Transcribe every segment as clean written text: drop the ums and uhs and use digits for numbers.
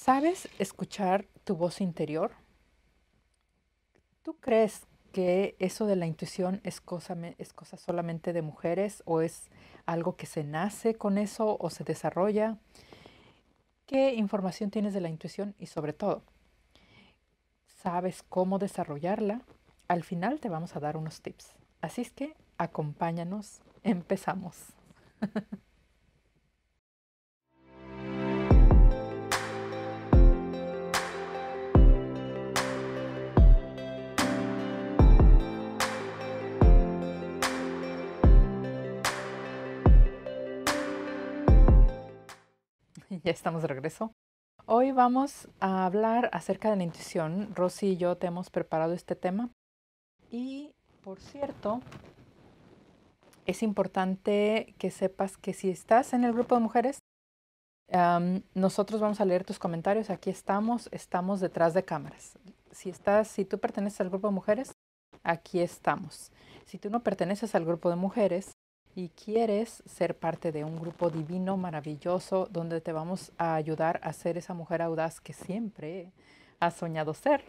¿Sabes escuchar tu voz interior? ¿Tú crees que eso de la intuición es cosa solamente de mujeres o es algo que se nace con eso o se desarrolla? ¿Qué información tienes de la intuición y sobre todo, sabes cómo desarrollarla? Al final te vamos a dar unos tips. Así es que acompáñanos, empezamos. Ya estamos de regreso. Hoy vamos a hablar acerca de la intuición. Rosy y yo te hemos preparado este tema. Y, por cierto, es importante que sepas que si estás en el grupo de mujeres, nosotros vamos a leer tus comentarios. Aquí estamos detrás de cámaras. Si tú perteneces al grupo de mujeres, aquí estamos. Si tú no perteneces al grupo de mujeres y quieres ser parte de un grupo divino, maravilloso, donde te vamos a ayudar a ser esa mujer audaz que siempre has soñado ser,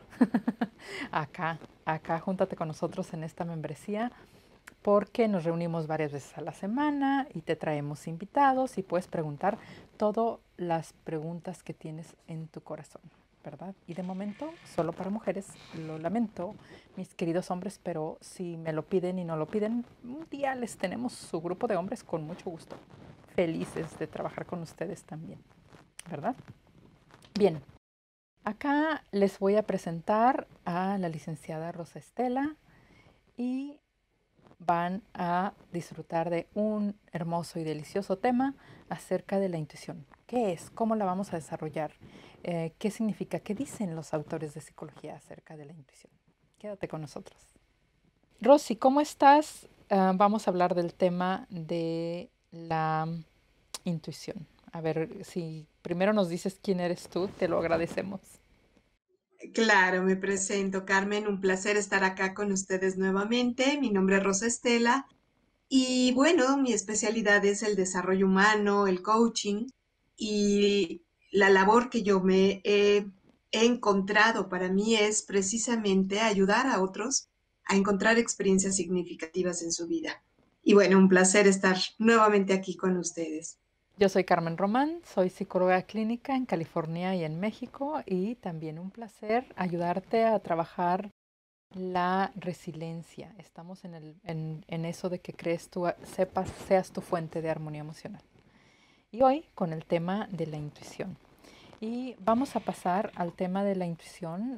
acá, júntate con nosotros en esta membresía porque nos reunimos varias veces a la semana y te traemos invitados y puedes preguntar todas las preguntas que tienes en tu corazón, ¿verdad? Y de momento, solo para mujeres, lo lamento, mis queridos hombres, pero si me lo piden y no lo piden, un día les tenemos su grupo de hombres con mucho gusto. Felices de trabajar con ustedes también, ¿verdad? Bien, acá les voy a presentar a la licenciada Rosa Estela y van a disfrutar de un hermoso y delicioso tema acerca de la intuición. ¿Qué es? ¿Cómo la vamos a desarrollar? ¿Qué significa? ¿Qué dicen los autores de psicología acerca de la intuición? Quédate con nosotros. Rosy, ¿cómo estás? Vamos a hablar del tema de la intuición. A ver, si primero nos dices quién eres tú, te lo agradecemos. Claro, me presento, Carmen. Un placer estar acá con ustedes nuevamente. Mi nombre es Rosa Estela y bueno, mi especialidad es el desarrollo humano, el coaching y la labor que he encontrado para mí es precisamente ayudar a otros a encontrar experiencias significativas en su vida. Y bueno, un placer estar nuevamente aquí con ustedes. Yo soy Carmen Román, soy psicóloga clínica en California y en México y también un placer ayudarte a trabajar la resiliencia. Estamos en eso de que seas tu fuente de armonía emocional. Y hoy con el tema de la intuición. Y vamos a pasar al tema de la intuición.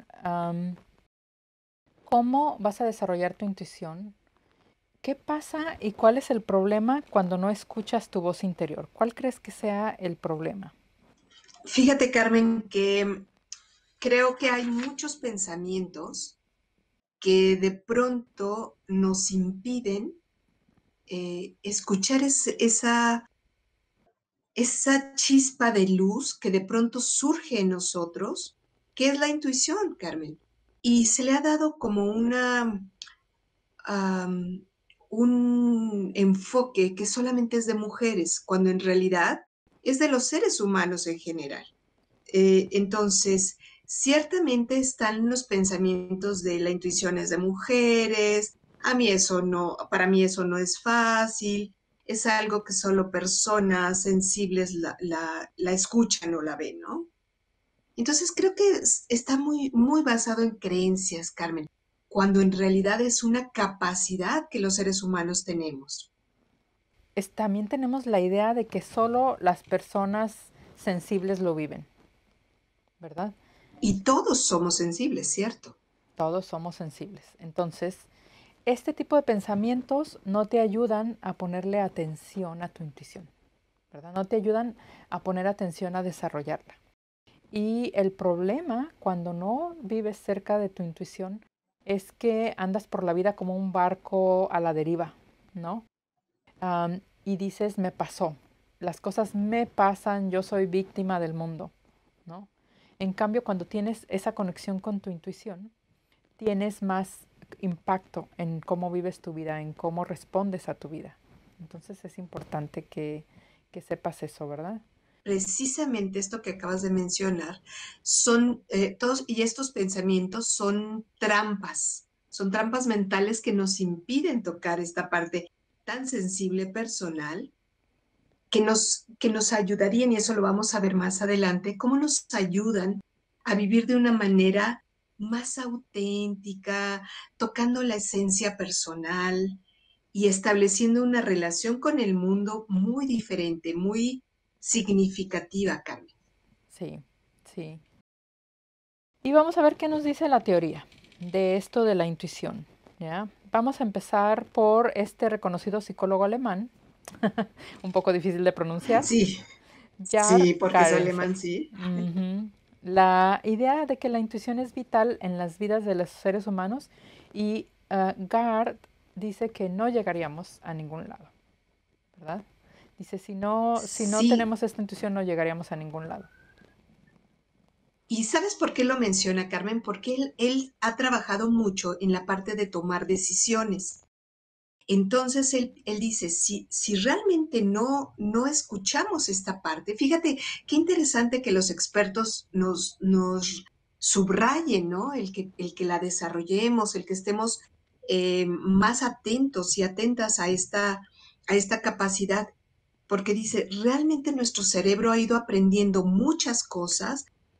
¿Cómo vas a desarrollar tu intuición? ¿Qué pasa y cuál es el problema cuando no escuchas tu voz interior? ¿Cuál crees que sea el problema? Fíjate, Carmen, que creo que hay muchos pensamientos que de pronto nos impiden escuchar esa chispa de luz que de pronto surge en nosotros, que es la intuición, Carmen. Y se le ha dado como um, un enfoque que solamente es de mujeres, cuando en realidad es de los seres humanos en general. Entonces, ciertamente están los pensamientos de la intuición es de mujeres, a mí eso no, para mí eso no es fácil, es algo que solo personas sensibles la escuchan o la ven, ¿no? Entonces creo que está muy basado en creencias, Carmen, cuando en realidad es una capacidad que los seres humanos tenemos. También tenemos la idea de que solo las personas sensibles lo viven, ¿verdad? Y todos somos sensibles, ¿cierto? Todos somos sensibles. Entonces, este tipo de pensamientos no te ayudan a ponerle atención a tu intuición, ¿verdad? No te ayudan a poner atención a desarrollarla. Y el problema cuando no vives cerca de tu intuición es que andas por la vida como un barco a la deriva, ¿no? Y dices, me pasó, las cosas me pasan, yo soy víctima del mundo, ¿no? En cambio, cuando tienes esa conexión con tu intuición, tienes más impacto en cómo vives tu vida, en cómo respondes a tu vida. Entonces es importante que sepas eso, ¿verdad? precisamente esto que acabas de mencionar, son todos, y estos pensamientos son trampas mentales que nos impiden tocar esta parte tan sensible personal que nos ayudarían, y eso lo vamos a ver más adelante, cómo nos ayudan a vivir de una manera más auténtica, tocando la esencia personal y estableciendo una relación con el mundo muy diferente, muy significativa, Carmen. Sí, sí. Y vamos a ver qué nos dice la teoría de esto de la intuición, ¿ya? Vamos a empezar por este reconocido psicólogo alemán, un poco difícil de pronunciar, Sí, Jar sí, porque es Garenfer. alemán, sí. Ujú. La idea de que la intuición es vital en las vidas de los seres humanos y Gard dice que no llegaríamos a ningún lado, ¿verdad? Dice, si no Sí, tenemos esta intuición no llegaríamos a ningún lado. ¿y sabes por qué lo menciona, Carmen? Porque él ha trabajado mucho en la parte de tomar decisiones. Entonces él dice, si realmente no escuchamos esta parte, fíjate qué interesante que los expertos nos subrayen, ¿no? El que la desarrollemos, el que estemos más atentos y atentas a esta capacidad, porque dice, realmente nuestro cerebro ha ido aprendiendo muchas cosas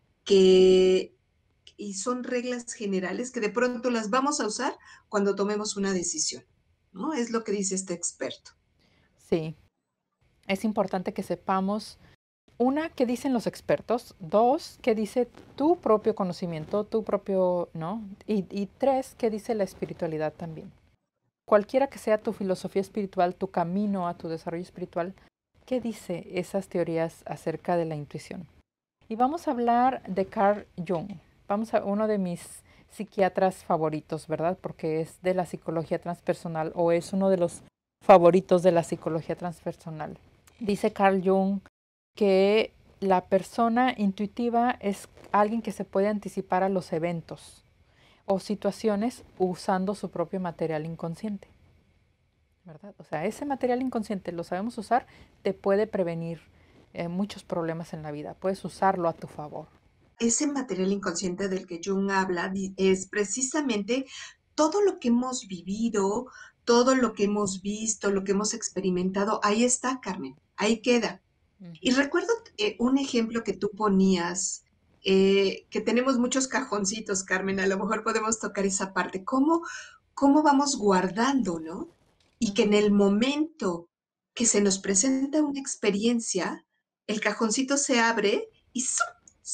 que, y son reglas generales que de pronto las vamos a usar cuando tomemos una decisión, ¿no? Es lo que dice este experto. Sí, es importante que sepamos, una, qué dicen los expertos, dos, qué dice tu propio conocimiento, tu propio, ¿no? Y tres, qué dice la espiritualidad también. Cualquiera que sea tu filosofía espiritual, tu camino a tu desarrollo espiritual, ¿qué dice esas teorías acerca de la intuición? Y vamos a hablar de Carl Jung. Vamos a uno de mis psiquiatras favoritos, ¿verdad? Porque es de la psicología transpersonal o es uno de los favoritos de la psicología transpersonal. Dice Carl Jung que la persona intuitiva es alguien que se puede anticipar a los eventos o situaciones usando su propio material inconsciente, ¿verdad? O sea, ese material inconsciente lo sabemos usar, te puede prevenir muchos problemas en la vida. Puedes usarlo a tu favor. Ese material inconsciente del que Jung habla es precisamente todo lo que hemos vivido, todo lo que hemos visto, lo que hemos experimentado. Ahí está, Carmen, ahí queda. Y Ujú. recuerdo un ejemplo que tú ponías, que tenemos muchos cajoncitos, Carmen, a lo mejor podemos tocar esa parte. ¿Cómo vamos guardando, no? Y que en Ujú. el momento que se nos presenta una experiencia, el cajoncito se abre y ¡zup!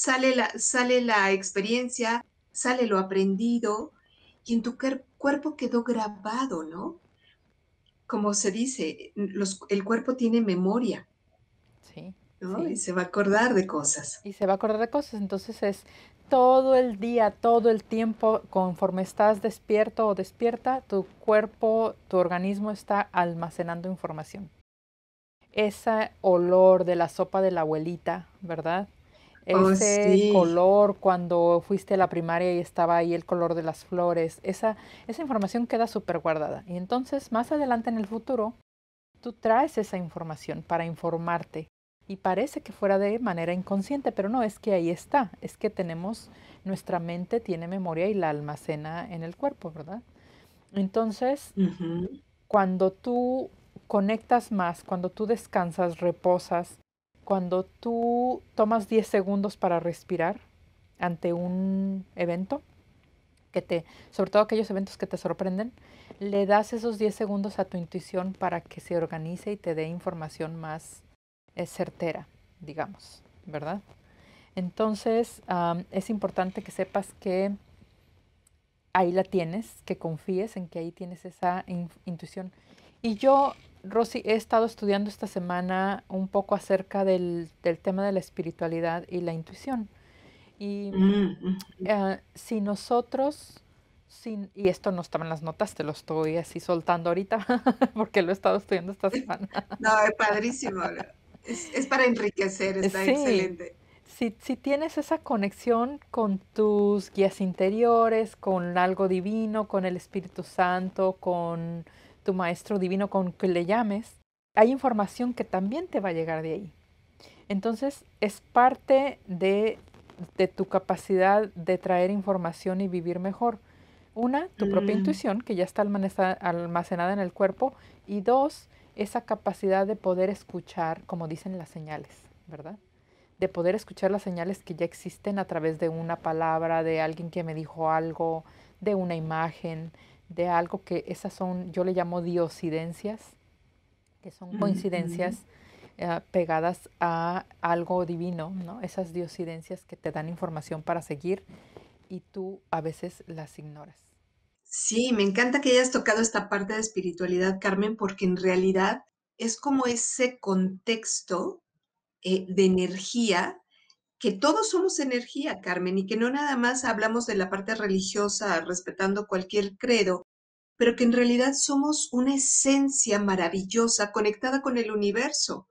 Sale la experiencia, sale lo aprendido y en tu cuerpo quedó grabado, ¿no? Como se dice, el cuerpo tiene memoria, Sí, ¿no? Y sí. se va a acordar de cosas. Y se va a acordar de cosas. Entonces es todo el día, todo el tiempo, conforme estás despierto o despierta, tu cuerpo, tu organismo está almacenando información. Ese olor de la sopa de la abuelita, ¿verdad? Oh, Ese sí. color cuando fuiste a la primaria y estaba ahí el color de las flores, esa información queda súper guardada. Y entonces más adelante en el futuro, tú traes esa información para informarte y parece que fuera de manera inconsciente, pero no, es que ahí está, es que tenemos, nuestra mente tiene memoria y la almacena en el cuerpo, ¿verdad? Entonces, Ujú. cuando tú conectas más, cuando tú descansas, reposas, cuando tú tomas 10 segundos para respirar ante un evento, sobre todo aquellos eventos que te sorprenden, le das esos 10 segundos a tu intuición para que se organice y te dé información más certera, digamos, ¿verdad? Entonces, es importante que sepas que ahí la tienes, que confíes en que ahí tienes esa intuición. Y yo, Rosy, he estado estudiando esta semana un poco acerca del tema de la espiritualidad y la intuición. Y Mm, si nosotros, y esto no estaba en las notas, te lo estoy así soltando ahorita, porque lo he estado estudiando esta semana. no, es padrísimo. Es para enriquecer, está Sí, excelente. si tienes esa conexión con tus guías interiores, con algo divino, con el Espíritu Santo, con tu maestro divino, con que le llames, hay información que también te va a llegar de ahí. Entonces, es parte de tu capacidad de traer información y vivir mejor. Una, tu propia Mm, intuición, que ya está almacenada en el cuerpo. Y dos, esa capacidad de poder escuchar, como dicen las señales, ¿verdad? De poder escuchar las señales que ya existen a través de una palabra, de alguien que me dijo algo, de una imagen, de algo que esas son, yo le llamo diosidencias, que son ujú. coincidencias pegadas a algo divino, ¿no? Esas diosidencias que te dan información para seguir y tú a veces las ignoras. Sí, me encanta que hayas tocado esta parte de espiritualidad, Carmen, porque en realidad es como ese contexto de energía, que todos somos energía, Carmen, y que no nada más hablamos de la parte religiosa respetando cualquier credo, pero que en realidad somos una esencia maravillosa conectada con el universo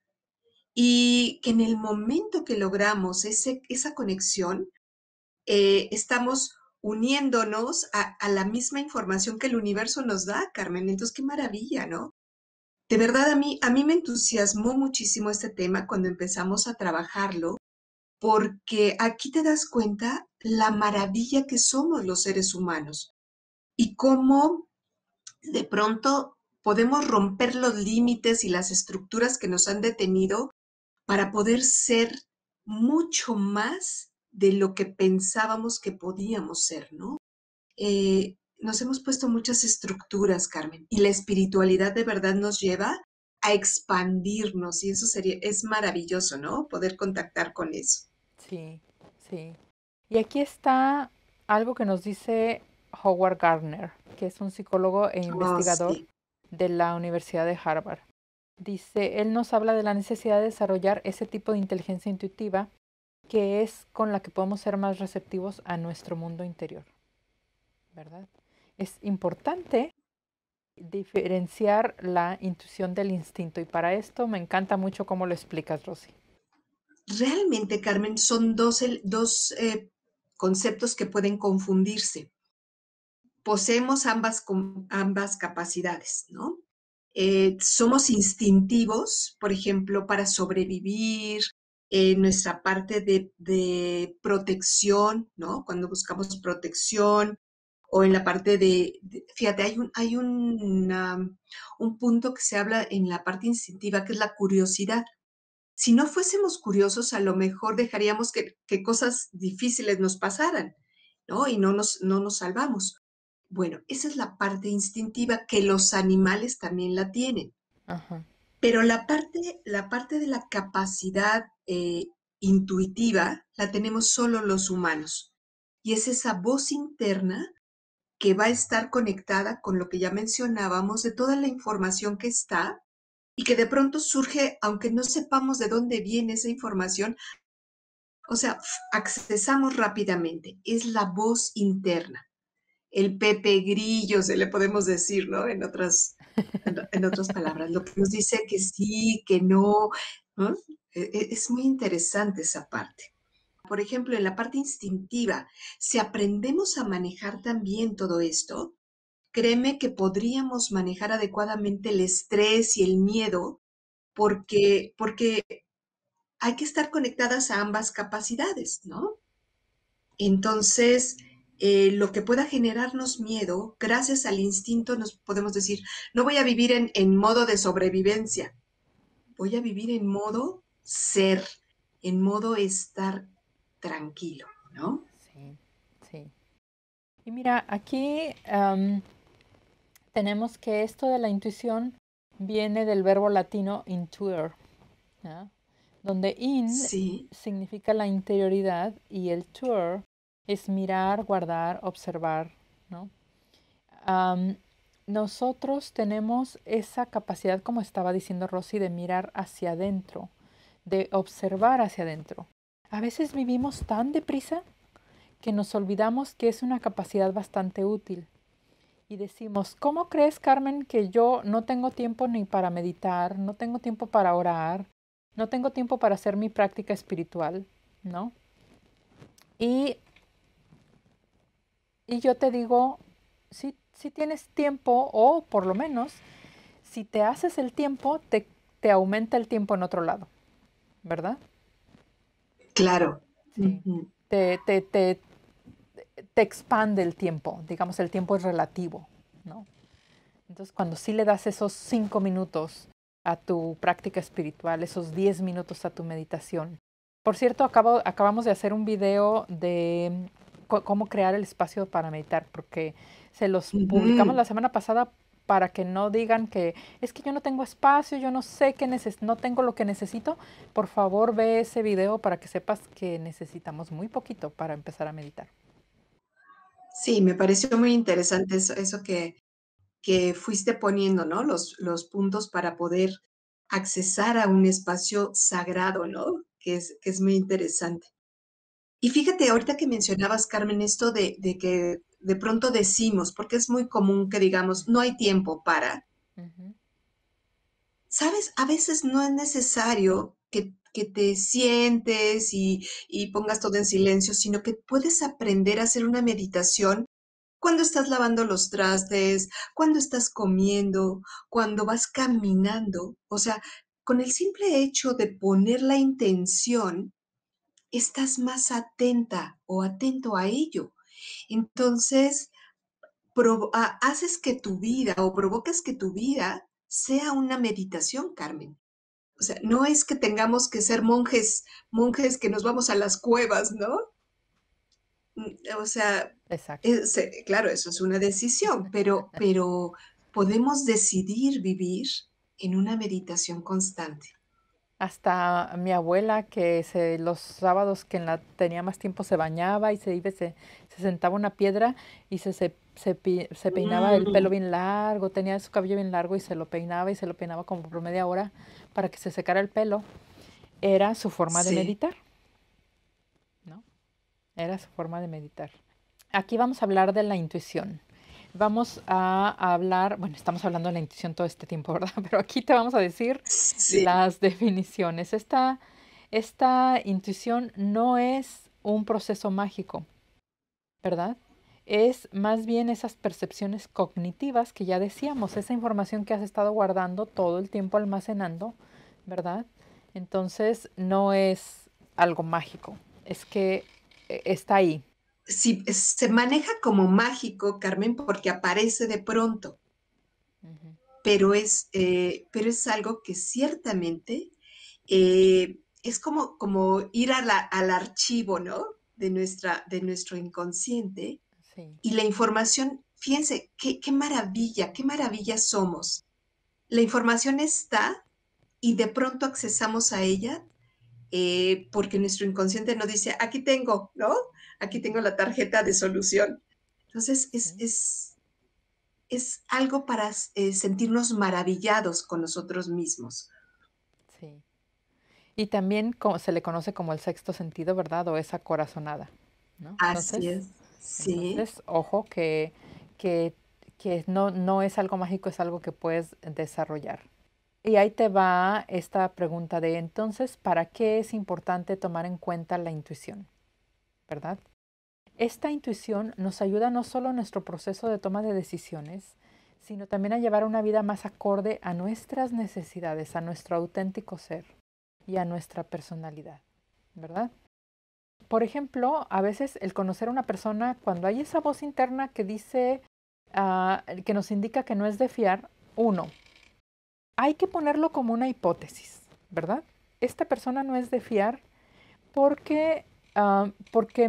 y que en el momento que logramos esa conexión, estamos uniéndonos a la misma información que el universo nos da, Carmen. Entonces, qué maravilla, ¿no? De verdad, a mí me entusiasmó muchísimo este tema cuando empezamos a trabajarlo, porque aquí te das cuenta la maravilla que somos los seres humanos y cómo de pronto podemos romper los límites y las estructuras que nos han detenido para poder ser mucho más de lo que pensábamos que podíamos ser, ¿no? Nos hemos puesto muchas estructuras, Carmen, y la espiritualidad de verdad nos lleva a expandirnos y eso es maravilloso, ¿no? Poder contactar con eso. Sí, sí. Y aquí está algo que nos dice Howard Gardner, que es un psicólogo e Oh, investigador sí. de la Universidad de Harvard. Dice, él nos habla de la necesidad de desarrollar ese tipo de inteligencia intuitiva que es con la que podemos ser más receptivos a nuestro mundo interior, ¿verdad? Es importante diferenciar la intuición del instinto y para esto me encanta mucho cómo lo explicas, Rosy. Realmente, Carmen, son dos conceptos que pueden confundirse. Poseemos ambas capacidades, ¿no? Somos instintivos, por ejemplo, para sobrevivir, nuestra parte de protección, ¿no? Cuando buscamos protección, o en la parte fíjate, un punto que se habla en la parte instintiva, que es la curiosidad. Si no fuésemos curiosos, a lo mejor dejaríamos que cosas difíciles nos pasaran, ¿no? Y no nos salvamos. Bueno, esa es la parte instintiva que los animales también la tienen. Ajá, Pero la parte de la capacidad intuitiva la tenemos solo los humanos. Y es esa voz interna que va a estar conectada con lo que ya mencionábamos de toda la información que está y que de pronto surge, aunque no sepamos de dónde viene esa información, o sea, accesamos rápidamente. Es la voz interna, el Pepe Grillo, se le podemos decir, ¿no? En otras palabras, lo que nos dice que sí, que no, ¿no? Es muy interesante esa parte. Por ejemplo, en la parte instintiva, si aprendemos a manejar también todo esto, créeme que podríamos manejar adecuadamente el estrés y el miedo porque hay que estar conectadas a ambas capacidades, ¿no? Entonces, lo que pueda generarnos miedo, gracias al instinto nos podemos decir, no voy a vivir en modo de sobrevivencia, voy a vivir en modo ser, en modo estar tranquilo, ¿no? sí, sí. Y mira, aquí tenemos que esto de la intuición viene del verbo latino intuer, ¿no? Donde in Sí, significa la interioridad y el tuer es mirar, guardar, observar, ¿no? Am, nosotros tenemos esa capacidad, como estaba diciendo Rosy, de mirar hacia adentro, de observar hacia adentro. A veces vivimos tan deprisa que nos olvidamos que es una capacidad bastante útil. Y decimos, ¿cómo crees, Carmen, que yo no tengo tiempo ni para meditar, no tengo tiempo para orar, no tengo tiempo para hacer mi práctica espiritual, ¿no? Y, y yo te digo, si tienes tiempo o por lo menos, si te haces el tiempo, te aumenta el tiempo en otro lado. ¿verdad? Claro. Sí. Ujú. Te, te, te, te expande el tiempo, digamos, el tiempo es relativo, ¿no? Entonces, cuando sí le das esos 5 minutos a tu práctica espiritual, esos 10 minutos a tu meditación. Por cierto, acabamos de hacer un video de cómo crear el espacio para meditar, porque se los publicamos Ujú. la semana pasada para que no digan que es que yo no tengo espacio, yo no sé qué no tengo lo que necesito. Por favor, ve ese video para que sepas que necesitamos muy poquito para empezar a meditar. Sí, me pareció muy interesante eso que fuiste poniendo, ¿no? Los puntos para poder accesar a un espacio sagrado, ¿no? Que es muy interesante. Y fíjate, ahorita que mencionabas, Carmen, esto de que de pronto decimos, porque es muy común que digamos, no hay tiempo para, Ujú. ¿sabes? A veces no es necesario que te sientes y pongas todo en silencio, sino que puedes aprender a hacer una meditación cuando estás lavando los trastes, cuando estás comiendo, cuando vas caminando. O sea, con el simple hecho de poner la intención, estás más atenta o atento a ello. Entonces, haces que tu vida o provocas que tu vida sea una meditación, Carmen. O sea, no es que tengamos que ser monjes que nos vamos a las cuevas, ¿no? O sea, Exacto. claro, eso es una decisión, pero podemos decidir vivir en una meditación constante. Hasta mi abuela, los sábados que tenía más tiempo se bañaba y se sentaba una piedra y se peinaba el pelo Mm, bien largo, tenía su cabello bien largo y se lo peinaba como por media hora para que se secara el pelo. Era su forma de sí, meditar, ¿no? Era su forma de meditar. Aquí vamos a hablar de la intuición. Vamos a hablar, bueno, estamos hablando de la intuición todo este tiempo, ¿verdad? Pero aquí te vamos a decir sí. las definiciones. Esta intuición no es un proceso mágico, ¿verdad? Es más bien esas percepciones cognitivas que ya decíamos, esa información que has estado guardando todo el tiempo almacenando, ¿verdad? Entonces no es algo mágico, es que está ahí. Sí, se maneja como mágico, Carmen, porque aparece de pronto, Ujú. pero es algo que ciertamente es como ir al archivo, ¿no? De nuestro inconsciente Sí. y la información, fíjense, qué maravilla somos. La información está y de pronto accesamos a ella porque nuestro inconsciente nos dice, aquí tengo, ¿no? Aquí Ujú. tengo la tarjeta de solución. Entonces, Sí, es algo para sentirnos maravillados con nosotros mismos. sí. Y también se le conoce como el sexto sentido, ¿verdad? O esa corazonada, ¿no? Así es. Sí, Ojo que, que no es algo mágico, es algo que puedes desarrollar. Y ahí te va esta pregunta de entonces, ¿para qué es importante tomar en cuenta la intuición? ¿Verdad? Esta intuición nos ayuda no solo en nuestro proceso de toma de decisiones, sino también a llevar una vida más acorde a nuestras necesidades, a nuestro auténtico ser y a nuestra personalidad, ¿verdad? Por ejemplo, a veces el conocer a una persona, cuando hay esa voz interna que dice, que nos indica que no es de fiar, uno, hay que ponerlo como una hipótesis, ¿verdad? Esta persona no es de fiar porque, porque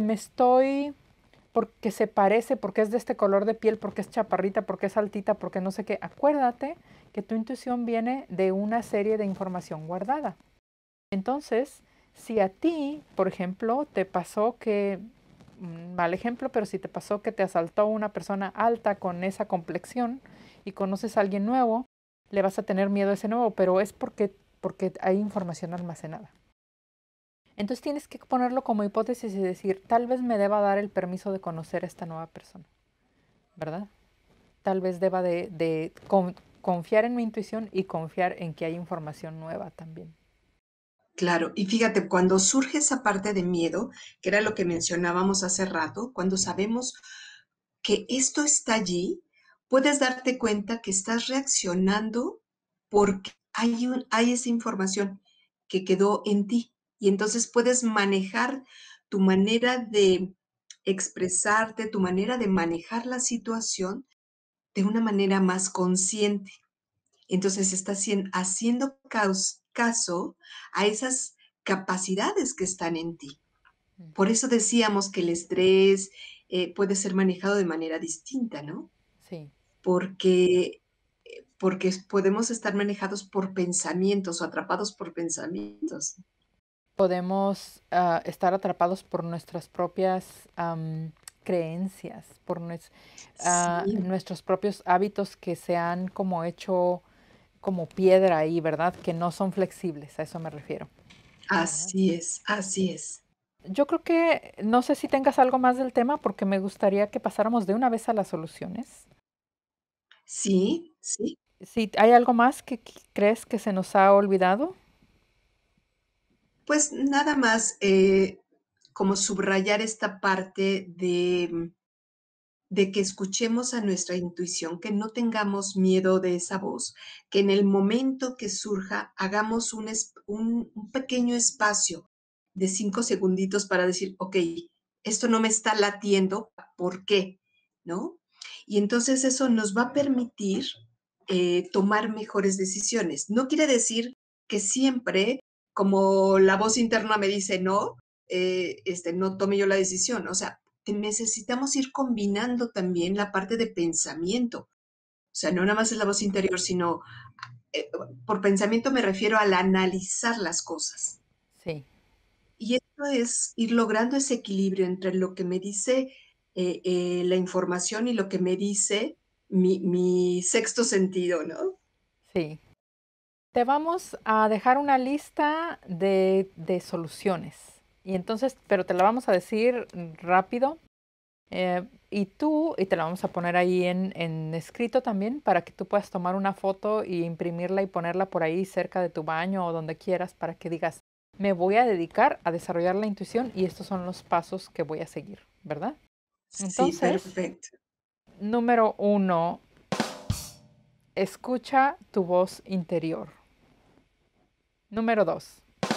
porque se parece, porque es de este color de piel, porque es chaparrita, porque es altita, porque no sé qué. Acuérdate que tu intuición viene de una serie de información guardada. Entonces, si a ti, por ejemplo, te pasó que, mal ejemplo, pero si te pasó que te asaltó una persona alta con esa complexión y conoces a alguien nuevo, le vas a tener miedo a ese nuevo, pero es porque hay información almacenada. Entonces tienes que ponerlo como hipótesis y decir, tal vez me deba dar el permiso de conocer a esta nueva persona, ¿verdad? Tal vez deba confiar en mi intuición y confiar en que hay información nueva también. claro. Y fíjate, cuando surge esa parte de miedo, que era lo que mencionábamos hace rato, cuando sabemos que esto está allí, puedes darte cuenta que estás reaccionando porque hay esa información que quedó en ti. Y entonces puedes manejar tu manera de expresarte, tu manera de manejar la situación de una manera más consciente. Entonces estás haciendo caso a esas capacidades que están en ti. Por Ujú. eso decíamos que el estrés puede ser manejado de manera distinta, ¿no? Sí. Porque, porque podemos estar manejados por pensamientos o atrapados por pensamientos. Podemos estar atrapados por nuestras propias creencias, por Sí, nuestros propios hábitos que se han como hecho como piedra ahí, ¿verdad? Que no son flexibles, a eso me refiero, ¿verdad? así es, así es. Yo creo que no sé si tengas algo más del tema porque me gustaría que pasáramos de una vez a las soluciones. Sí, sí. Si hay algo más que crees que se nos ha olvidado. Pues nada más como subrayar esta parte de que escuchemos a nuestra intuición, que no tengamos miedo de esa voz, que en el momento que surja hagamos un pequeño espacio de 5 segunditos para decir, ok, esto no me está latiendo, ¿por qué? ¿No? Y entonces eso nos va a permitir tomar mejores decisiones. No quiere decir que siempre, como la voz interna me dice no, no tome yo la decisión. O sea, necesitamos ir combinando también la parte de pensamiento. O sea, no nada más es la voz interior, sino eh, por pensamiento me refiero al analizar las cosas. Sí, Y esto es ir logrando ese equilibrio entre lo que me dice la información y lo que me dice mi sexto sentido, ¿no? sí. Te vamos a dejar una lista de soluciones. Y entonces, pero te la vamos a decir rápido. Y te la vamos a poner ahí en escrito también para que tú puedas tomar una foto y imprimirla y ponerla por ahí cerca de tu baño o donde quieras para que digas, me voy a dedicar a desarrollar la intuición y estos son los pasos que voy a seguir, ¿verdad? Sí, Entonces, perfecto. número uno, escucha tu voz interior. Número dos.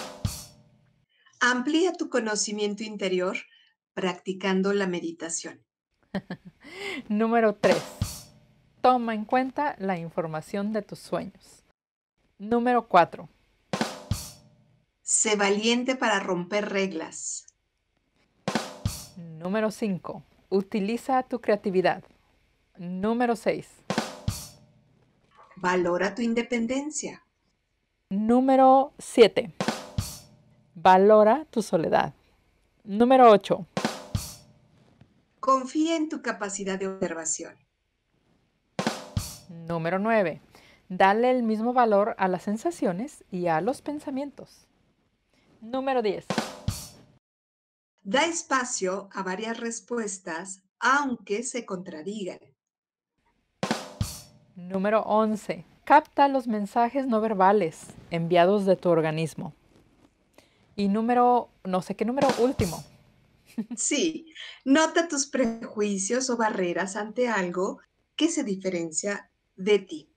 Amplía tu conocimiento interior practicando la meditación. Número 3. Toma en cuenta la información de tus sueños. Número 4. Sé valiente para romper reglas. Número 5. Utiliza tu creatividad. Número 6. Valora tu independencia. Número 7. Valora tu soledad. Número 8. Confía en tu capacidad de observación. Número 9. Dale el mismo valor a las sensaciones y a los pensamientos. Número 10. Da espacio a varias respuestas, aunque se contradigan. Número 11. Capta los mensajes no verbales enviados de tu organismo. Y no sé qué número último. Sí, nota tus prejuicios o barreras ante algo que se diferencia de ti.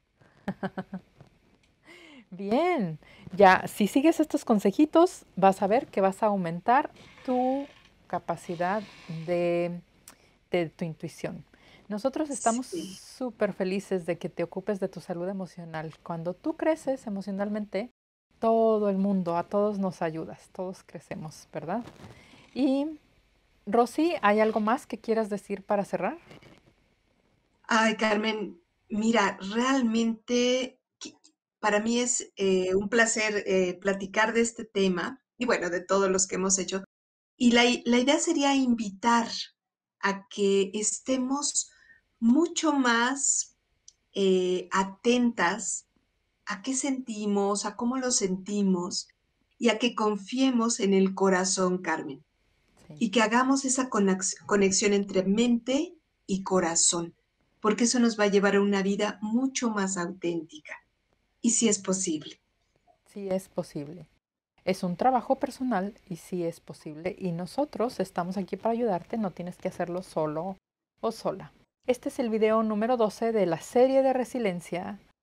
Bien, ya si sigues estos consejitos, vas a ver que vas a aumentar tu capacidad de, de tu intuición. Nosotros estamos Sí, súper felices de que te ocupes de tu salud emocional. Cuando tú creces emocionalmente, todo el mundo, a todos nos ayudas, todos crecemos, ¿verdad? Y Rosy, ¿hay algo más que quieras decir para cerrar? ay, Carmen, mira, realmente para mí es un placer platicar de este tema y bueno, de todos los que hemos hecho. Y la idea sería invitar a que estemos mucho más atentas a qué sentimos, a cómo lo sentimos y a que confiemos en el corazón, Carmen, Sí. y que hagamos esa conexión entre mente y corazón, porque eso nos va a llevar a una vida mucho más auténtica. Y si es posible. Sí es posible. Es un trabajo personal y sí es posible y nosotros estamos aquí para ayudarte, no tienes que hacerlo solo o sola. Este es el video número 12 de la serie de resiliencia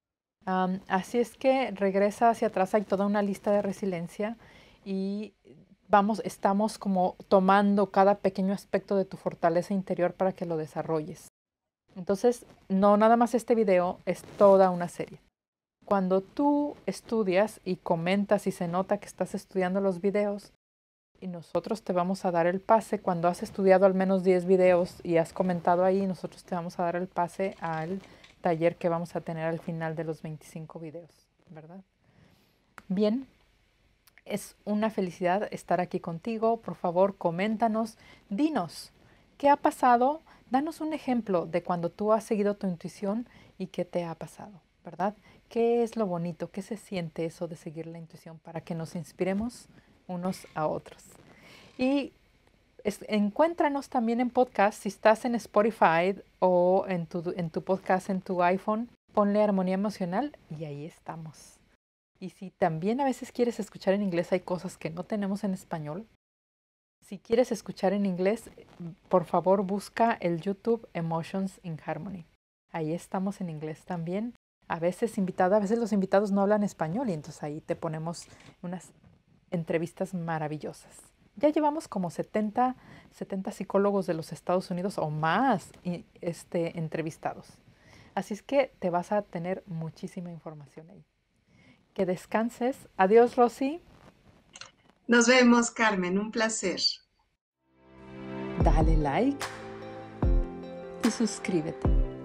Así es que regresa hacia atrás, hay toda una lista de resiliencia y estamos como tomando cada pequeño aspecto de tu fortaleza interior para que lo desarrolles. Entonces, no nada más este video, es toda una serie. Cuando tú estudias y comentas y se nota que estás estudiando los videos, y nosotros te vamos a dar el pase, cuando has estudiado al menos 10 videos y has comentado ahí, nosotros te vamos a dar el pase al taller que vamos a tener al final de los 25 videos, ¿verdad? Bien, es una felicidad estar aquí contigo. Por favor, coméntanos, dinos, ¿qué ha pasado? Danos un ejemplo de cuando tú has seguido tu intuición y qué te ha pasado, ¿verdad? ¿Qué es lo bonito? ¿Qué se siente eso de seguir la intuición para que nos inspiremos unos a otros? Y encuéntranos también en podcast. Si estás en Spotify o en tu podcast en tu iPhone, ponle Armonía Emocional y ahí estamos. Y si también a veces quieres escuchar en inglés, hay cosas que no tenemos en español. Si quieres escuchar en inglés, por favor busca el YouTube Emotions in Harmony. Ahí estamos en inglés también. A veces los invitados no hablan español y entonces ahí te ponemos unas entrevistas maravillosas. Ya llevamos como 70 psicólogos de los Estados Unidos o más entrevistados. Así es que te vas a tener muchísima información ahí. Que descanses. Adiós, Rosy. Nos vemos, Carmen, un placer. Dale like y suscríbete.